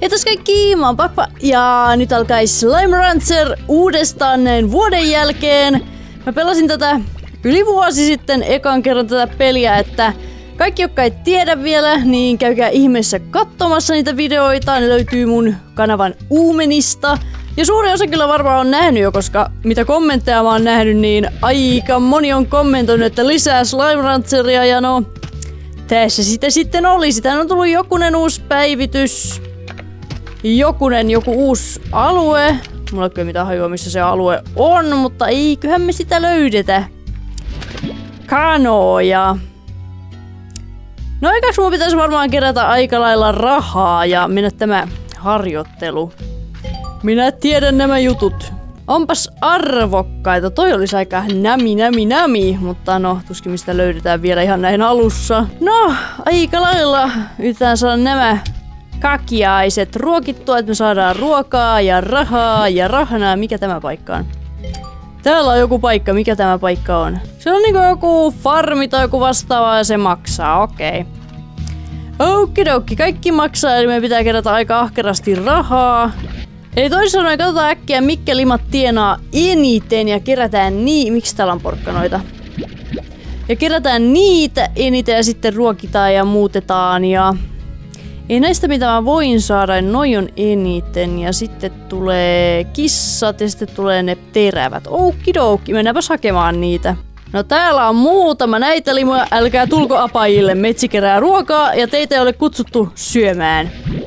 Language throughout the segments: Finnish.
Hei taas kaikki, mä oon Pakpa ja nyt alkaa Slime Rancher uudestaan näin vuoden jälkeen. Mä pelasin tätä yli vuosi sitten ekan kerran tätä peliä, että kaikki jotka ei tiedä vielä, niin käykää ihmeessä katsomassa niitä videoita. Ne löytyy mun kanavan Uumenista. Ja suuri osa kyllä varmaan on nähnyt jo, koska mitä kommentteja mä oon nähnyt, niin aika moni on kommentoinut, että lisää Slime Rancheria ja no... Tässä sitä sitten oli. Sitä on tullut jokunen uusi päivitys. Joku uusi alue. Mulla ei ole mitään hajua, missä se alue on, mutta eiköhän me sitä löydetä. Kanoja. No eikäs mun pitäisi varmaan kerätä aika lailla rahaa ja mennä tämä harjoittelu. Minä tiedän nämä jutut. Onpas arvokkaita. Toi olisi aika nami, mutta no tuskin mistä löydetään vielä ihan näin alussa. No, aika lailla yritetään saada nämä kakiaiset ruokittua, että me saadaan ruokaa ja rahnaa. Mikä tämä paikka on? Täällä on joku paikka. Mikä tämä paikka on? Se on niinku joku farmi tai joku vastaava ja se maksaa. Okei. Okidoki. Kaikki maksaa eli meidän pitää kerätä aika ahkerasti rahaa. Eli toisin sanoen katsotaan äkkiä mitkä limat tienaa eniten ja kerätään miksi täällä on porkkanoita? Ja kerätään niitä eniten ja sitten ruokitaan ja muutetaan ja... Ei näistä mitä mä voin saada, noi on eniten ja sitten tulee kissat ja sitten tulee ne terävät. Okidoki, mennäänpäs hakemaan niitä. No täällä on muutama näitä limoja, älkää tulko apajille, metsi kerää ruokaa ja teitä ei ole kutsuttu syömään.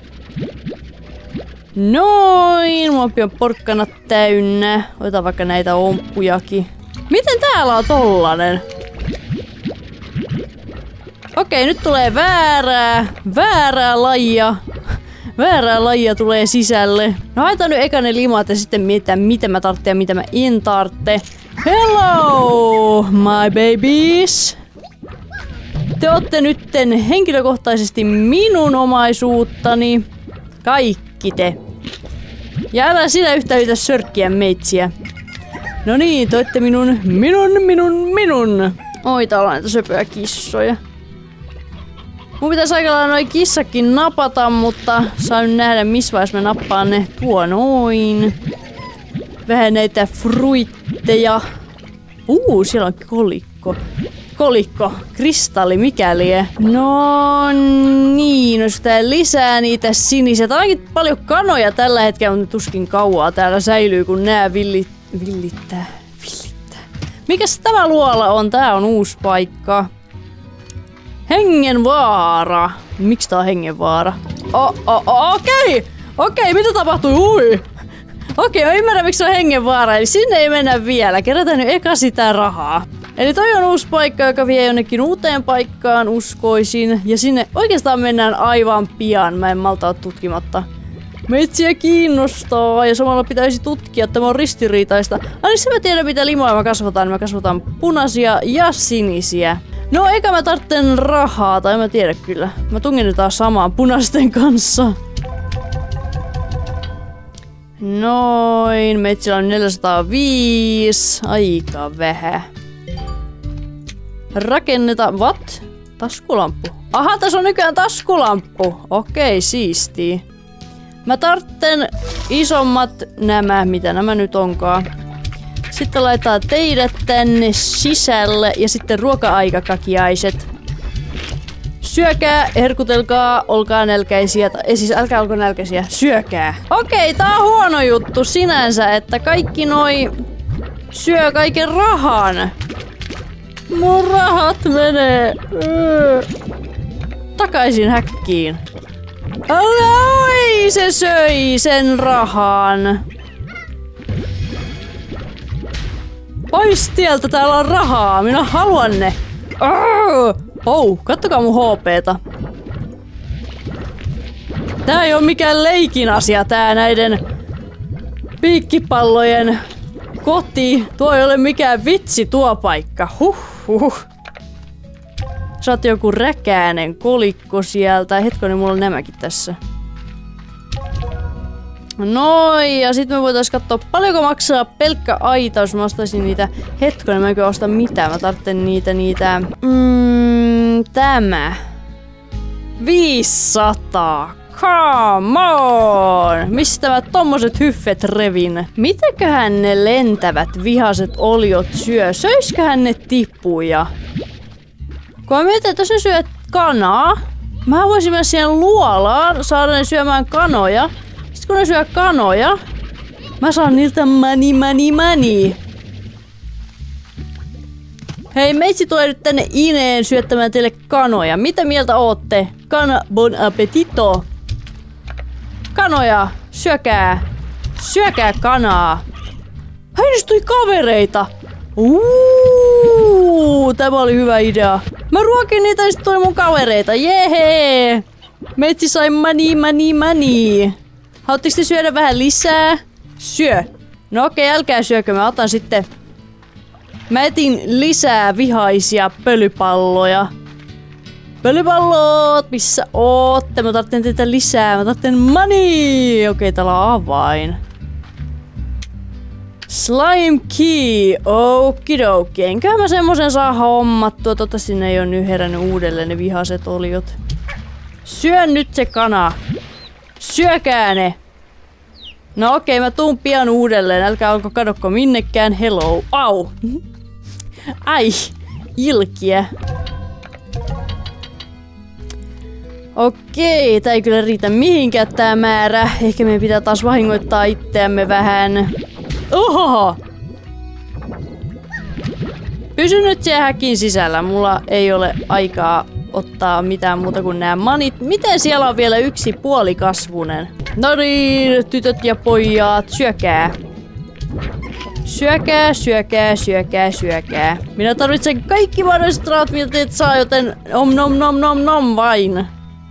Noin, mulla on porkkanat täynnä. Otetaan vaikka näitä omppujakin. Miten täällä on tollanen? Okei, nyt tulee väärää lajia. Väärää lajia tulee sisälle. No haetaan nyt eka ne limat ja sitten mietitään mitä mä tarvitsen ja mitä mä en tarvitse. Hello, my babies! Te ootte nytten henkilökohtaisesti minun omaisuuttani. Kaikki te. Ja älä sinä yhtä yritä sörkkiä meitsiä. No niin, te ootte minun. Oi, täällä on näitä söpöjä kissoja. Mun pitäisi aika lailla noi kissakin napata, mutta saan nähdä missä vaiheessa mä nappaan ne. Tuo noin. Vähän näitä fruitteja. Siellä on kolikko, kristalli, mikäli. No niin, jos tää lisää niitä sinisiä. Tää onkin paljon kanoja tällä hetkellä, mutta tuskin kauaa täällä säilyy, kun nää villittää. Mikäs tämä luola on? Tää on uusi paikka. Hengenvaara. Miksi tää on hengenvaara? Okei, mitä tapahtui? Okei, mä ymmärrän miksi se on hengenvaara, eli sinne ei mennä vielä. Kerätään nyt eka sitä rahaa. Eli toi on uusi paikka, joka vie jonnekin uuteen paikkaan, uskoisin. Ja sinne oikeastaan mennään aivan pian. Mä en malta ole tutkimatta. Metsiä kiinnostaa ja samalla pitäisi tutkia, että tämä on ristiriitaista. Niin mä tiedän mitä limoja mä kasvataan. Mä kasvataan punaisia ja sinisiä. No eikä mä tarvitsen rahaa, tai mä tiedä kyllä. Mä tungin nyt taas samaan punaisten kanssa. Noin, metsillä on 405. Aika vähän. Rakennetaan. What? Taskulamppu. Aha, tässä on nykyään taskulamppu. Okei, siistii. Mä tarvitsen isommat mitä nämä nyt onkaan. Sitten laitetaan teidät tänne sisälle ja sitten ruoka-aikakakiaiset. Syökää, herkutelkaa, olkaa nälkäisiä. Siis älkää olko nälkäisiä, syökää. Okei, tää on huono juttu sinänsä, että kaikki noi syö kaiken rahan. Mun rahat menee. Takaisin häkkiin. Oi, se söi sen rahan. Pois tieltä, täällä on rahaa. Minä haluan ne. Kattokaa mun HP:ta. Tää ei oo mikään leikin asia, tää näiden piikkipallojen koti. Tuo ei ole mikään vitsi tuo paikka. Sä oot joku räkäänen kolikko sieltä. Hetkonen, mulla on nämäkin tässä. Noin, ja sitten me voitais katsoa paljonko maksaa pelkkä aita, jos mä ostaisin niitä. Hetkonen, mä enkö osta mitään, mä tarvitsen niitä. Tämä. 500. Come Mistä mä tommoset hyffet revin? Mitäköhän ne lentävät vihaset oliot syö? Söisköhän ne tippuja? Kun mä mietin, että jos ne syö kanaa, mä voisin mennä siihen luolaan, saada ne syömään kanoja. Sitten kun ne syö kanoja, mä saan niiltä money. Hei, meitsi tulee nyt tänne Ineen syöttämään teille kanoja. Mitä mieltä ootte? Kana, bon appetito. Kanoja, syökää. Syökää kanaa. Hei, niistä tuli kavereita. Tämä oli hyvä idea. Mä ruokin niitä ja sit tuli mun kavereita. Jehee. Meitsi sai money. Haluatteko te syödä vähän lisää? Syö. No okei, älkää syökö. Mä otan sitten... Mä etin lisää vihaisia pölypalloja. Pölypallot, missä ootte? Mä tarvitsen teitä lisää. Mä tarvitsen money. Okei, täällä on avain. Slime key. Okidoki. Enköhän mä semmosen saa hommattua. Toivottavasti ne ei oo nyt herännyt uudelleen ne vihaset oliot. Syö nyt se kana. Syökää ne. No okei, mä tuun pian uudelleen. Älkää olko kadokko minnekään. Hello. Au. Ai. Ilkiä. Okei, tää ei kyllä riitä mihinkään tää määrä. Ehkä meidän pitää taas vahingoittaa itseämme vähän. Oho! Pysy nyt siellä häkin sisällä. Mulla ei ole aikaa ottaa mitään muuta kuin nämä manit. Miten siellä on vielä yksi puolikasvunen? No niin, tytöt ja pojat, syökää. Syökää. Minä tarvitsen kaikki mahdolliset rahat, mitä teet saa, joten nom vain.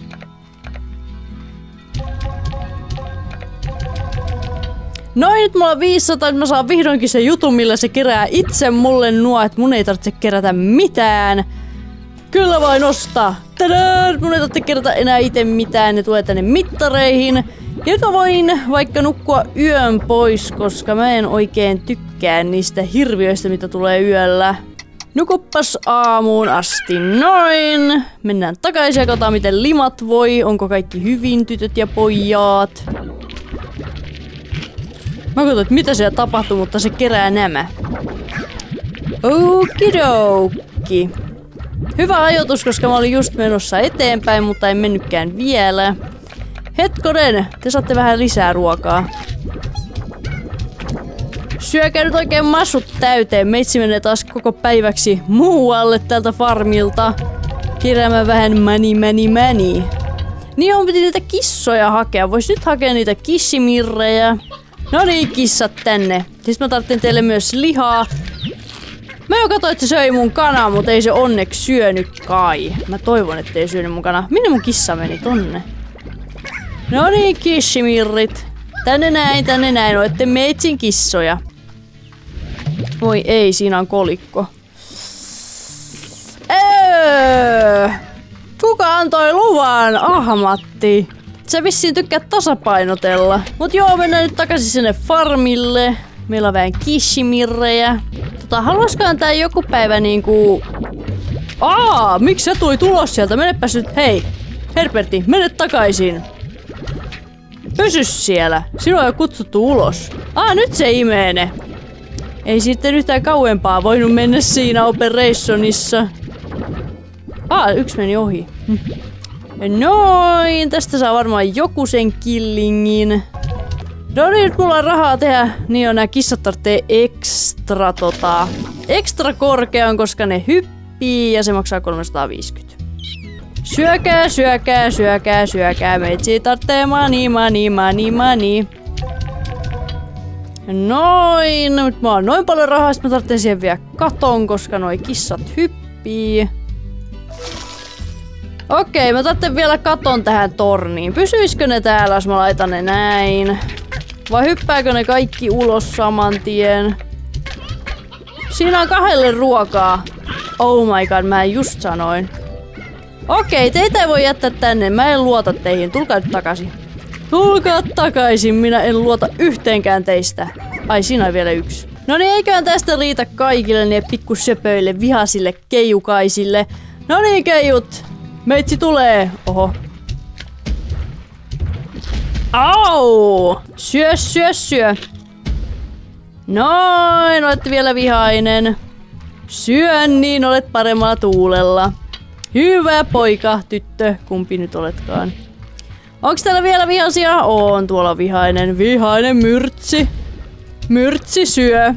Noin, nyt mulla on 500, mä saan vihdoinkin sen jutun, millä se kerää itse mulle nuo, että mun ei tarvitse kerätä mitään. Kyllä vain ostaa. Tadaan! Mun ei tarvitse kerätä enää itse mitään, ne tulee tänne mittareihin. Ja nyt mä voin vaikka nukkua yön pois, koska mä en oikein tykkää niistä hirviöistä, mitä tulee yöllä. Nukuppas aamuun asti. Noin. Mennään takaisin ja katsotaan, miten limat voi. Onko kaikki hyvin, tytöt ja pojat? Mä katson, että mitä siellä tapahtuu, mutta se kerää nämä. Okidoki. Hyvä ajoitus, koska mä olin just menossa eteenpäin, mutta en mennytkään vielä. Hetkonen, te saatte vähän lisää ruokaa. Syökää nyt oikein massut täyteen. Meitsi menee taas koko päiväksi muualle tältä farmilta. Keräämään vähän money. Niin on, piti niitä kissoja hakea. Vois nyt hakea niitä kissimirrejä. No niin, kissat tänne. Siis mä tarvitsen teille myös lihaa. Mä jo katsoin, että se söi mun kanaa, mutta ei se onneksi syönyt kai. Mä toivon, ettei syönyt mun kanaa. Minne mun kissa meni? Tonne. No niin, kissimirrit. Tänne näin. Oette meitsin kissoja. Voi ei, siinä on kolikko. Kuka antoi luvan? Matti. Sä vissiin tykkää tasapainotella. Mut joo, mennään nyt takaisin sinne farmille. Meillä on vähän kissimirrejä. Haluaisikohan tää joku päivä niinku... miksi sä tuli tulos sieltä? Menepäs nyt, hei! Herberti, mene takaisin! Pysy siellä! Sinua on jo kutsuttu ulos. Nyt se imee ne. Ei sitten yhtään kauempaa voinut mennä siinä operationissa. Yksi meni ohi. Noin, tästä saa varmaan joku sen killingin. No niin, nyt mulla on rahaa tehdä. Niin on, nää kissat tarvitsee ekstra korkean, koska ne hyppii ja se maksaa 350. Syökää. Meitsi tarvitsee money. Noin, nyt mä oon noin paljon rahaa, sit mä tarvitsen siihen vielä katon, koska noi kissat hyppii. Okei, mä tarvitsen vielä katon tähän torniin. Pysyisikö ne täällä, jos mä laitan ne näin? Vai hyppääkö ne kaikki ulos saman tien? Siinä on 2 ruokaa. Oh my god, mä just sanoin. Okei, teitä ei voi jättää tänne. Mä en luota teihin. Tulkaa nyt takaisin. Tulkaa takaisin. Minä en luota yhteenkään teistä. Ai, siinä on vielä yksi. No niin, eiköhän tästä riitä kaikille ne pikkusöpöille, vihasille, keijukaisille. No niin, keijut. Meitsi tulee. Oho. Au! Syö, syö, syö. Noin, olet vielä vihainen. Syö, niin olet paremmalla tuulella. Hyvä poika, tyttö, kumpi nyt oletkaan. Onks täällä vielä vihaisia? On tuolla vihainen. Vihainen myrtsi. Myrtsi syö.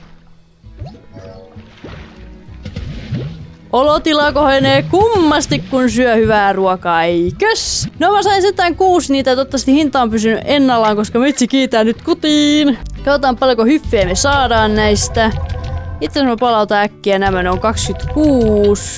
Olotila kohenee kummasti, kun syö hyvää ruokaa, eikös? No mä sain setään 6 niitä ja toivottavasti hinta on pysynyt ennallaan, koska metsi kiitää nyt kotiin. Katsotaan paljonko hyffejä me saadaan näistä. Itse asiassa mä palautan äkkiä nämä, ne on 26.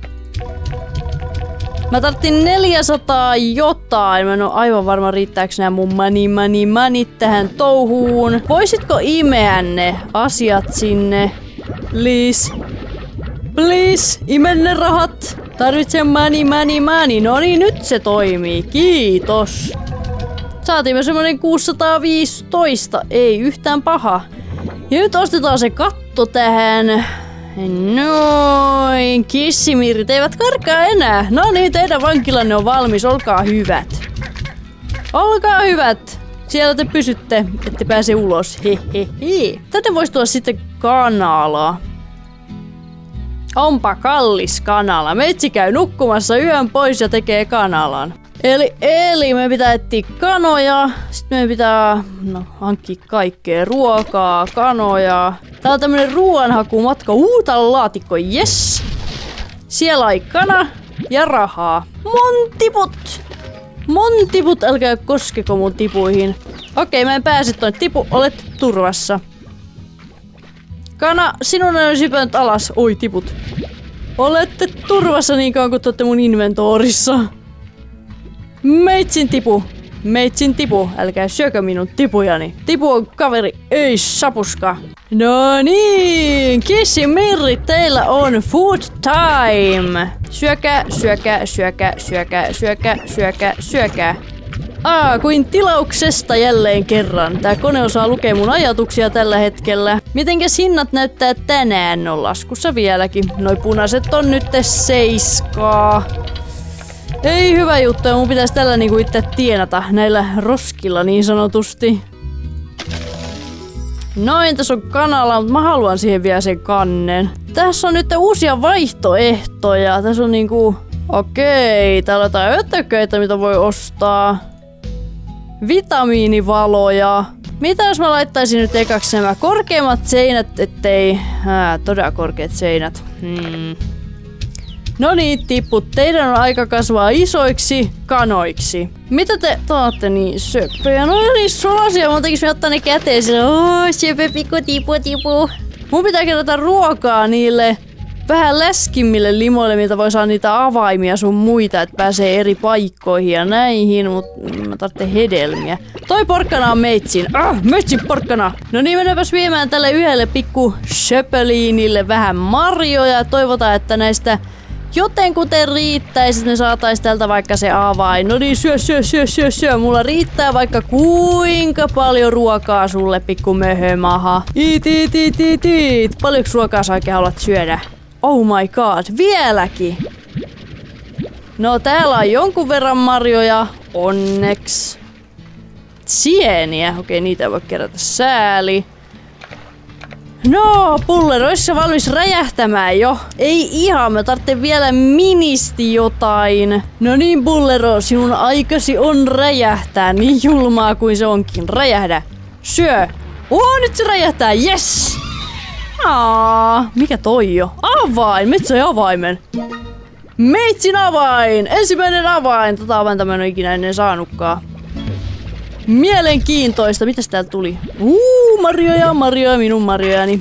Mä tarvitsin 400 jotain. Mä en oo aivan varma riittääkö nää mun money tähän touhuun. Voisitko imeä ne asiat sinne? Please. Please, imen ne rahat. Tarvitsen money. No niin, nyt se toimii. Kiitos. Saatiin me semmonen 615. Ei yhtään paha. Ja nyt ostetaan se katto tähän. Noin. Kissimirit eivät karkaa enää. No niin, teidän vankilanne on valmis. Olkaa hyvät. Olkaa hyvät. Siellä te pysytte, ette pääse ulos. Hehehe. Tänne voisi tulla sitten kanalaa. Onpa kallis kanala. Meitsi käy nukkumassa yön pois ja tekee kanalan. Eli me pitää etsiä kanoja. Sitten me pitää hankkia kaikkea. Ruokaa, kanoja. Tää on tämmönen ruoanhakumatka. Täällä on laatikko. Yes. Siellä on kana ja rahaa. Mon tiput. Älkää koskeko mun tipuihin. Okei, mä en pääse tonne. Tipu, olet turvassa. Kana, sinun on sypännyt alas. Oi, tiput. Olette turvassa niin kauan kun te olette mun inventoorissa. Meitsin tipu. Älkää syökö minun tipujani. Tipu on kaveri, ei sapuska. No niin, Kissimiri, teillä on food time. Syökää. Kuin tilauksesta jälleen kerran. Tää kone osaa lukea mun ajatuksia tällä hetkellä. Mitenkäs hinnat näyttää tänään? On laskussa vieläkin. Noi punaiset on nyt 7. Ei hyvä juttu, mun pitäisi tällä niinku itse tienata näillä roskilla niin sanotusti. Noin, tässä on kanala, mutta mä haluan siihen vielä sen kannen. Tässä on nyt uusia vaihtoehtoja. Tässä on niinku... Okei, täällä on jotain ötököitä, mitä voi ostaa. Vitamiinivaloja. Mitä jos mä laittaisin nyt ekaksi nämä korkeimmat seinät, ettei... todella korkeat seinät. No niin, tiput. Teidän on aika kasvaa isoiksi kanoiksi. Mitä te taatte niin söppöjä? No niin solasia, mun tekis me ottaa ne käteen sillä. Söpö, pikku, tipu. Mun pitää kerätä ruokaa niille vähän läskimmille limoille, miltä voi saada niitä avaimia sun muita, että pääsee eri paikkoihin ja näihin, mutta mä tarvitsen hedelmiä. Toi porkkana on meitsin. Meitsin porkkana! No niin, mennäpäs viemään tälle yhdelle pikku söpöliinille vähän marjoja. Toivotaan, että näistä jotenkuten riittäisi, että me saatais tältä vaikka se avain. No niin, syö. Mulla riittää vaikka kuinka paljon ruokaa sulle, pikku möhömaha. Iit. Paljonko ruokaa sä oikein haluat syödä? Oh my god, vieläkin! No täällä on jonkun verran marjoja, onneks. Sieniä, okei niitä ei voi kerätä, sääli. No, Puller, ois se valmis räjähtämään jo? Ei ihan, mä tarvitsen vielä ministi jotain. No niin, Bullero, sinun aikasi on räjähtää, niin julmaa kuin se onkin. Räjähdä. Syö. Nyt se räjähtää, yes! Mikä toi jo? Avain! Metsä sai avaimen. Meitsin avain! Ensimmäinen avain! Tota avainta mä en ole ikinä ennen saanutkaan. Mielenkiintoista. Mitäs täältä tuli? Marjoja, minun marjojani.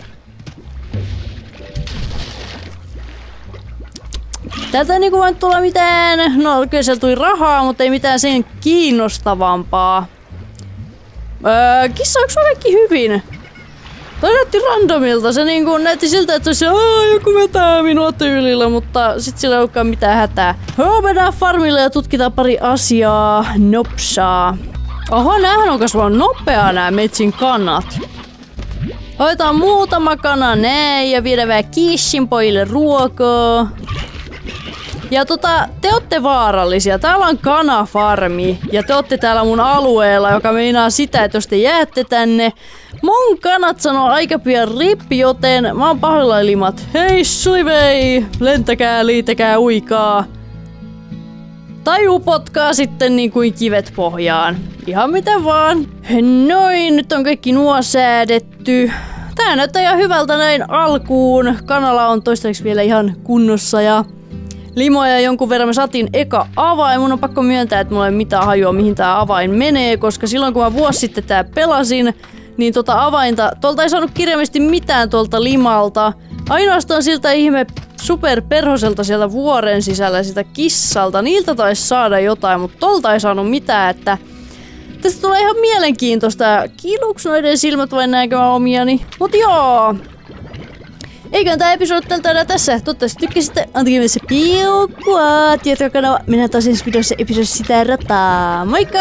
Täältä ei niinku voi tulla mitään... No kyllä sieltä tuli rahaa, mutta ei mitään sen kiinnostavampaa. Kissa, onko sulla kaikki hyvin? Toi näytti randomilta, se niinku näytti siltä, että se joku vetää minua tyylillä, mutta sit sillä ei olekaan mitään hätää. Mennään farmille ja tutkitaan pari asiaa. Nopsaa. Oho, näähän on kasvanut nopeaa nää metsin kanat. Otetaan muutama kana näin ja viedään vähän Kissin pojille ruokaa. Ja te ootte vaarallisia. Täällä on kanafarmi ja te ootte täällä mun alueella, joka meinaa sitä, että jos te jäätte tänne, mun kanat sanoo aika pian rippi, joten mä oon pahoilla limat. Hei slivei, lentäkää, liitäkää, uikaa. Tai upotkaa sitten niin kuin kivet pohjaan. Ihan miten vaan. Noin, nyt on kaikki nuo säädetty. Tää näyttää ihan hyvältä näin alkuun. Kanala on toistaiseksi vielä ihan kunnossa ja limoja jonkun verran. Me saatiin eka avain. Mun on pakko myöntää, että mulla ei ole mitään hajua mihin tää avain menee, koska silloin kun mä vuosi sitten tää pelasin, niin avainta, tuolta ei saanut kirjaimesti mitään tuolta limalta. Ainoastaan siltä ihme superperhoselta sieltä vuoren sisällä, sitä kissalta. Niiltä taisi saada jotain, mutta tolta ei saanut mitään, että tästä tulee ihan mielenkiintoista. Kiiluuks noiden silmät vai näinkö mä omiani? Mut joo. Eiköhän tää episodi tältä enää tässä. Toivottavasti tykkäsitte. Antakaa myös se piukua. Tiedätkö kanava. Mennään taas ensi videossa episodissa sitä rataa. Moikka!